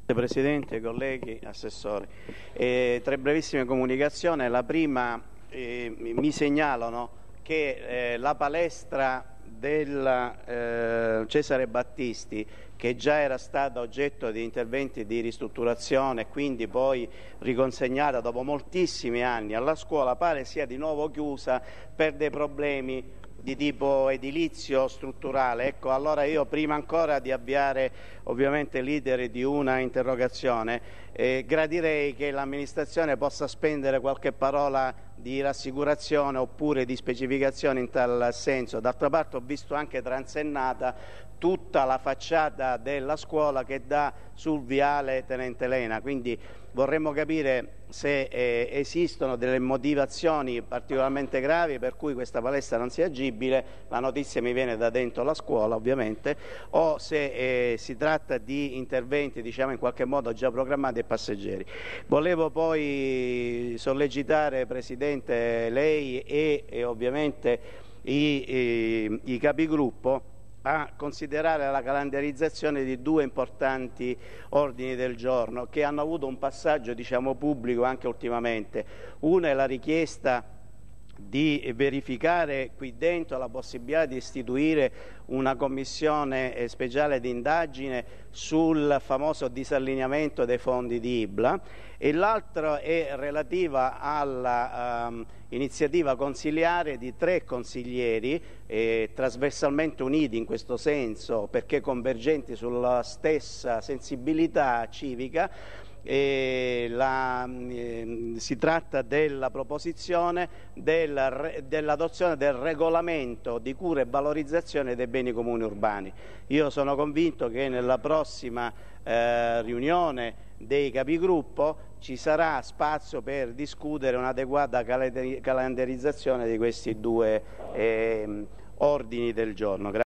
Presidente, colleghi, assessori, tre brevissime comunicazioni. La prima, mi segnalano che la palestra del Cesare Battisti, che già era stata oggetto di interventi di ristrutturazione e quindi poi riconsegnata dopo moltissimi anni alla scuola, pare sia di nuovo chiusa per dei problemi di tipo edilizio strutturale. Ecco, allora io prima ancora di avviare ovviamente l'iter di una interrogazione gradirei che l'amministrazione possa spendere qualche parola di rassicurazione oppure di specificazione in tal senso. D'altra parte ho visto anche transennata tutta la facciata della scuola che dà sul viale Tenente Lena, quindi vorremmo capire se esistono delle motivazioni particolarmente gravi per cui questa palestra non sia agibile. La notizia mi viene da dentro la scuola ovviamente, o se si tratta di interventi in qualche modo già programmati e passeggeri. Volevo poi sollecitare, Presidente, lei e ovviamente i capigruppo a considerare la calendarizzazione di due importanti ordini del giorno che hanno avuto un passaggio pubblico anche ultimamente. Una è la richiesta di verificare qui dentro la possibilità di istituire una commissione speciale di indagine sul famoso disallineamento dei fondi di IBLA, e l'altra è relativa alla iniziativa consiliare di 3 consiglieri trasversalmente uniti in questo senso perché convergenti sulla stessa sensibilità civica. Si tratta della proposizione dell'adozione del regolamento di cura e valorizzazione dei beni comuni urbani. Io sono convinto che nella prossima riunione dei capigruppo ci sarà spazio per discutere un'adeguata calendarizzazione di questi due ordini del giorno.